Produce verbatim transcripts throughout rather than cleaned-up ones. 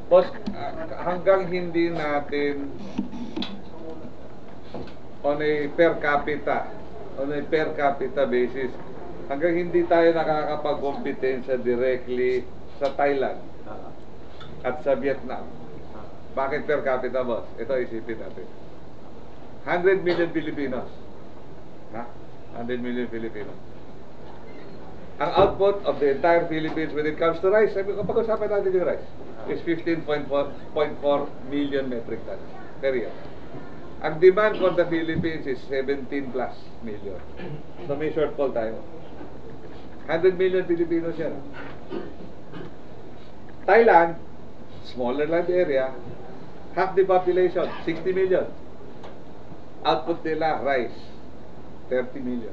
Boss, uh, hanggang hindi natin on a per capita, on a per capita basis, hanggang hindi tayo nakakapag-kompetensya directly sa Thailand at sa Vietnam. Bakit per capita, boss? Ito isipin natin. one hundred million Filipinos. Ha? one hundred million Filipinos. Ang output of the entire Philippines when it comes to rice, sabi ko, pag-usapan natin yung rice, is fifteen point four million metric tons per year. Ang demand for the Philippines is seventeen plus million. So may shortfall tayo. one hundred million Filipinos yan. Thailand, smaller land area, half the population, sixty million. Output nila, rice, thirty million.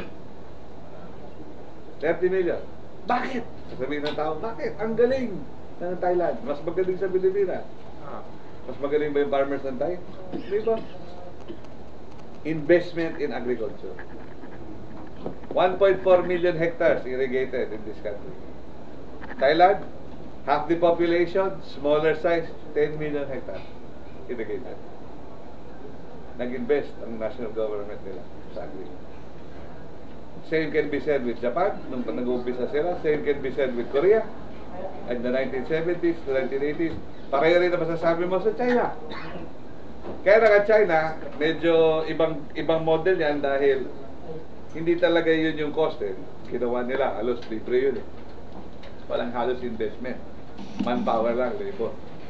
thirty million. Bakit? Sasabihin ng tao, bakit? Ang galing ng Thailand. Mas magaling sa Pilipinas. Mas magaling ba yung farmers ng Thai? Di ba? Investment in agriculture. one point four million hectares irrigated in this country. Thailand, half the population, smaller size, ten million hectares irrigated. Nag-invest ang national government nila sa agriculture. Same can be said with Japan, nung nag-uumpisa sila. Same can be said with Korea in the nineteen seventies, nineteen eighties. Pareho rin na masasabi mo sa China. Kaya naga China, medyo ibang ibang model yan dahil hindi talaga yun yung cost eh. Ginawa nila, halos libre yun eh. Walang halos investment. Manpower lang, labor.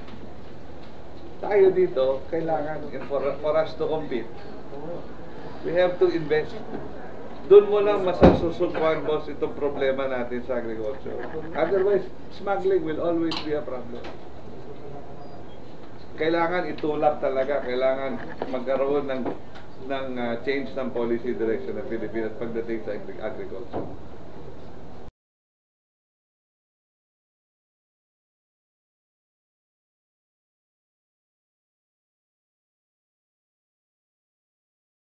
Tayo dito, kailangan, for, for us to compete, we have to invest. Doon mo lang masasusukuan, boss, itong problema natin sa agriculture. Otherwise, smuggling will always be a problem. Kailangan itulak talaga, kailangan magkaroon ng, ng uh, change ng policy direction ng Pilipinas pagdating sa agriculture.